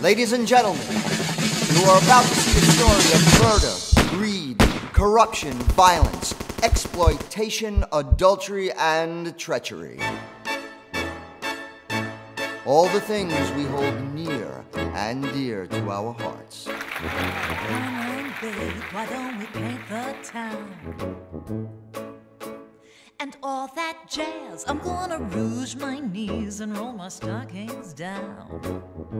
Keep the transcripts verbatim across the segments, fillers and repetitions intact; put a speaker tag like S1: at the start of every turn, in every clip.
S1: Ladies and gentlemen, you are about to see a story of murder, greed, corruption, violence, exploitation, adultery, and treachery. All the things we hold near and dear to our hearts.
S2: Come on, babe, why don't we paint the town? And all that jazz, I'm gonna rouge my knees and roll my stockings down.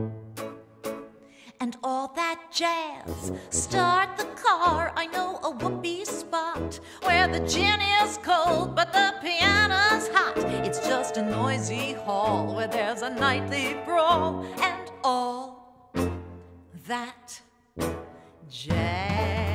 S2: And all that jazz, start the car, I know a whoopee spot where the gin is cold but the piano's hot. It's just a noisy hall where there's a nightly brawl and all that jazz.